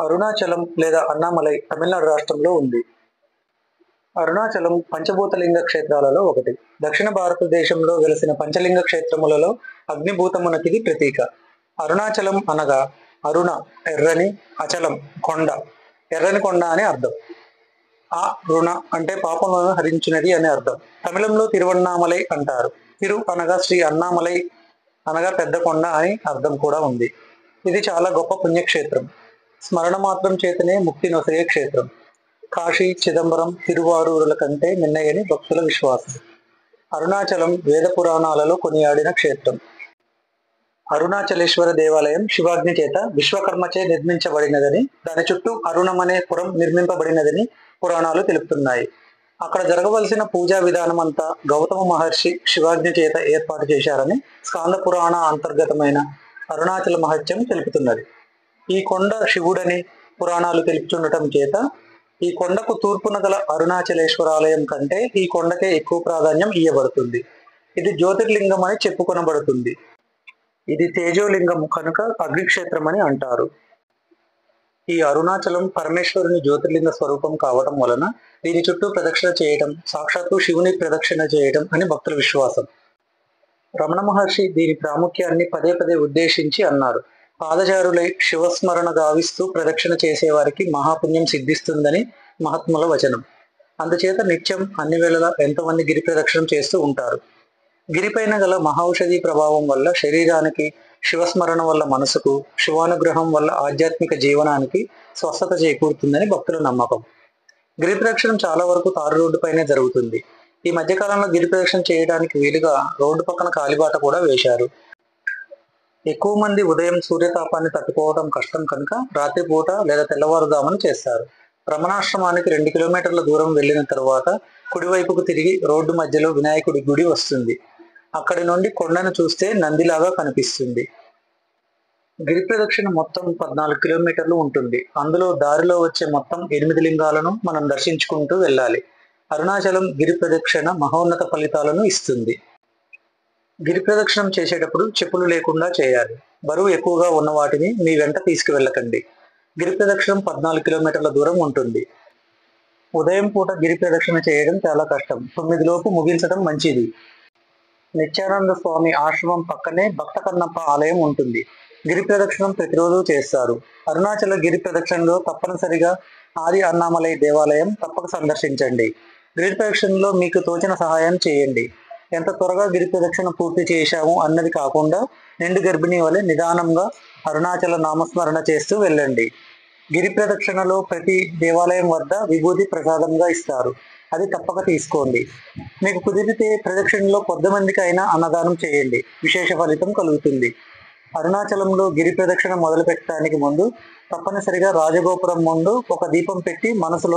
అరుణాచలం లేదా అన్నామలై తమిళనాడు రాష్ట్రంలో ఉంది. అరుణాచలం పంచభూతలింగ క్షేత్రాలలో ఒకటి. దక్షిణ భారతదేశంలో వెలసిన పంచలింగ క్షేత్రములలో అగ్నిభూతమునకిది ప్రతీక. అరుణాచలం అనగా అరుణ ఎర్రని, అచలం కొండ, ఎర్రని కొండ అని అర్థం. ఆ రుణ అంటే పాపములను హరించినది అని అర్థం. తమిళంలో తిరువన్నామలై అంటారు. తిరు అనగా శ్రీ అన్నామలై అనగా పెద్ద కొండ అని అర్థం కూడా ఉంది. ఇది చాలా గొప్ప పుణ్యక్షేత్రం. స్మరణ మాత్రం చేతనే ముక్తి నొసగే క్షేత్రం. కాశీ, చిదంబరం, తిరువారూరుల కంటే మిన్నయని భక్తుల విశ్వాసం. అరుణాచలం వేద పురాణాలలో కొనియాడిన క్షేత్రం. అరుణాచలేశ్వర దేవాలయం శివాగ్ని చేత విశ్వకర్మచే నిర్మించబడినదని, దాని చుట్టూ అరుణమనే పురం నిర్మింపబడినదని పురాణాలు తెలుపుతున్నాయి. అక్కడ జరగవలసిన పూజా విధానం అంతా గౌతమ మహర్షి శివాగ్ని చేత ఏర్పాటు చేశారని స్కాంద పురాణ అంతర్గతమైన అరుణాచల మహత్యం తెలుపుతున్నది. ఈ కొండ శివుడని పురాణాలు తెలుపుతుండటం చేత ఈ కొండకు తూర్పున గల అరుణాచలేశ్వరాలయం కంటే ఈ కొండకే ఎక్కువ ప్రాధాన్యం ఇయ్యబడుతుంది. ఇది జ్యోతిర్లింగం అని చెప్పుకొనబడుతుంది. ఇది తేజోలింగం కనుక అగ్నిక్షేత్రం అని అంటారు. ఈ అరుణాచలం పరమేశ్వరుని జ్యోతిర్లింగ స్వరూపం కావటం వలన దీని చుట్టూ ప్రదక్షిణ చేయటం సాక్షాత్తు శివుని ప్రదక్షిణ చేయటం అని భక్తుల విశ్వాసం. రమణ మహర్షి దీని ప్రాముఖ్యాన్ని పదే పదే ఉద్దేశించి అన్నారు. పాదచారులై శివస్మరణ గావిస్తూ ప్రదక్షిణ చేసేవారికి మహాపుణ్యం సిద్ధిస్తుందని మహాత్ముల వచనం. అందుచేత నిత్యం అన్ని వేళలా ఎంతోమంది గిరి ప్రదక్షిణం చేస్తూ ఉంటారు. గిరిపైన గల మహౌషధి ప్రభావం వల్ల శరీరానికి, శివస్మరణ వల్ల మనసుకు, శివానుగ్రహం వల్ల ఆధ్యాత్మిక జీవనానికి స్వస్థత చేకూరుతుందని భక్తుల నమ్మకం. గిరి ప్రదక్షిణం చాలా వరకు తారు రోడ్డు పైనే జరుగుతుంది. ఈ మధ్యకాలంలో గిరి ప్రదక్షిణ చేయడానికి వీలుగా రోడ్డు పక్కన కాలిబాట కూడా వేశారు. ఎక్కువ మంది ఉదయం సూర్యతాపాన్ని తట్టుకోవడం కష్టం కనుక రాత్రిపూట లేదా తెల్లవారుదామని చేస్తారు. రమణాశ్రమానికి 2 కిలోమీటర్ల దూరం వెళ్ళిన తరువాత కుడివైపుకు తిరిగి రోడ్డు మధ్యలో వినాయకుడి గుడి వస్తుంది. అక్కడి నుండి కొండను చూస్తే నందిలాగా కనిపిస్తుంది. గిరి ప్రదక్షిణ మొత్తం 14 కిలోమీటర్లు ఉంటుంది. అందులో దారిలో వచ్చే మొత్తం 8 లింగాలను మనం దర్శించుకుంటూ వెళ్ళాలి. అరుణాచలం గిరి ప్రదక్షిణ మహోన్నత ఫలితాలను ఇస్తుంది. గిరి ప్రదక్షిణం చేసేటప్పుడు చెప్పులు లేకుండా చేయాలి. బరువు ఎక్కువగా ఉన్న వాటిని మీ వెంట తీసుకువెళ్ళకండి. గిరి ప్రదక్షిణం 14 కిలోమీటర్ల దూరం ఉంటుంది. ఉదయం పూట గిరి ప్రదక్షిణ చేయడం చాలా కష్టం. 9 లోపు ముగించడం మంచిది. నిత్యానంద స్వామి ఆశ్రమం పక్కనే భక్త కన్నప్ప ఆలయం ఉంటుంది. గిరి ప్రదక్షిణం ప్రతిరోజు చేస్తారు. అరుణాచల గిరి ప్రదక్షిణలో తప్పనిసరిగా ఆది అన్నామలై దేవాలయం తప్పక సందర్శించండి. గిరి ప్రదక్షిణలో మీకు తోచిన సహాయం చేయండి. ఎంత త్వరగా గిరి ప్రదక్షిణ పూర్తి చేశాము అన్నది కాకుండా నిండు గర్భిణి వలె నిదానంగా అరుణాచల నామస్మరణ చేస్తూ వెళ్ళండి. గిరి ప్రదక్షిణలో ప్రతి దేవాలయం వద్ద విభూతి ప్రసాదంగా ఇస్తారు. అది తప్పక తీసుకోండి. మీకు కుదిరితే ప్రదక్షిణలో కొద్దిమందికి అయినా అన్నదానం చేయండి. విశేష ఫలితం కలుగుతుంది. అరుణాచలంలో గిరి ప్రదక్షిణ మొదలు పెట్టడానికి ముందు తప్పనిసరిగా రాజగోపురం ముందు ఒక దీపం పెట్టి మనసులో,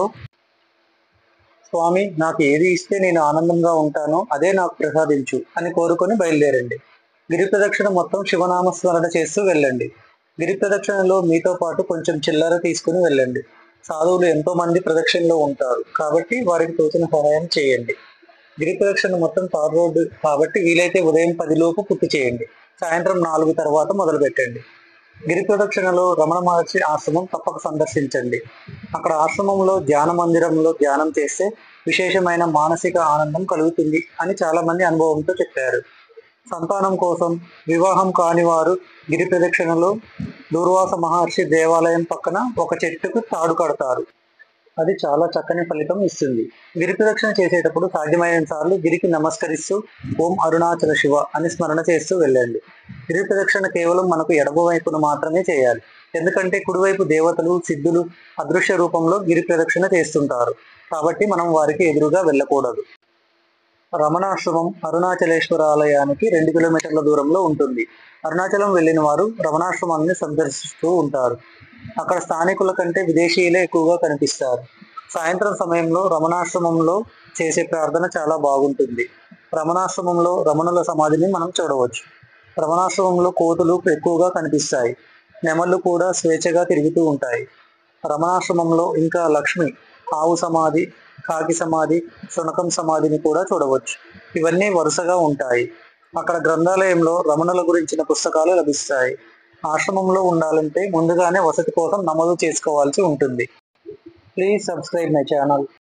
స్వామి నాకు ఏది ఇస్తే నేను ఆనందంగా ఉంటానో అదే నాకు ప్రసాదించు అని కోరుకొని బయలుదేరండి. గిరి ప్రదక్షిణ మొత్తం శివనామస్మరణ చేస్తూ వెళ్ళండి. గిరి ప్రదక్షిణలో మీతో పాటు కొంచెం చిల్లర తీసుకుని వెళ్ళండి. సాధువులు ఎంతో మంది ప్రదక్షిణలో ఉంటారు కాబట్టి వారికి తోచిన సహాయం చేయండి. గిరి ప్రదక్షిణ మొత్తం తారు రోడ్డు కాబట్టి వీలైతే ఉదయం 10 లోపు పూర్తి చేయండి. సాయంత్రం 4 తర్వాత మొదలు పెట్టండి. గిరి ప్రదక్షిణలో రమణ మహర్షి ఆశ్రమం తప్పక సందర్శించండి. అక్కడ ఆశ్రమంలో ధ్యాన మందిరంలో ధ్యానం చేస్తే విశేషమైన మానసిక ఆనందం కలుగుతుంది అని చాలా మంది అనుభవంతో చెప్పారు. సంతానం కోసం వివాహం కాని వారు గిరి ప్రదక్షిణలో దూర్వాస మహర్షి దేవాలయం పక్కన ఒక చెట్టుకు తాడు కడతారు. అది చాలా చక్కని ఫలితం ఇస్తుంది. గిరి ప్రదక్షిణ చేసేటప్పుడు సాధ్యమైన సార్లు గిరికి నమస్కరిస్తూ ఓం అరుణాచల శివ అని స్మరణ చేస్తూ వెళ్ళండి. గిరి ప్రదక్షిణ కేవలం మనకు ఎడమ వైపును మాత్రమే చేయాలి. ఎందుకంటే కుడివైపు దేవతలు, సిద్ధులు అదృశ్య రూపంలో గిరి ప్రదక్షిణ చేస్తుంటారు కాబట్టి మనం వారికి ఎదురుగా వెళ్ళకూడదు. రమణాశ్రమం అరుణాచలేశ్వర ఆలయానికి 2 కిలోమీటర్ల దూరంలో ఉంటుంది. అరుణాచలం వెళ్ళిన వారు రమణాశ్రమాన్ని సందర్శిస్తూ ఉంటారు. అక్కడ స్థానికుల కంటే విదేశీయులే ఎక్కువగా కనిపిస్తారు. సాయంత్రం సమయంలో రమణాశ్రమంలో చేసే ప్రార్థన చాలా బాగుంటుంది. రమణాశ్రమంలో రమణుల సమాధిని మనం చూడవచ్చు. రమణాశ్రమంలో కోతులు ఎక్కువగా కనిపిస్తాయి. నెమళ్ళు కూడా స్వేచ్ఛగా తిరుగుతూ ఉంటాయి. రమణాశ్రమంలో ఇంకా లక్ష్మి, ఆవు సమాధి, కాకి సమాధి, శునకం సమాధిని కూడా చూడవచ్చు. ఇవన్నీ వరుసగా ఉంటాయి. అక్కడ గ్రంథాలయంలో రమణుల గురించిన పుస్తకాలు లభిస్తాయి. ఆశ్రమంలో ఉండాలంటే ముందుగానే వసతి కోసం నమోదు చేసుకోవాల్సి ఉంటుంది. Please subscribe my channel.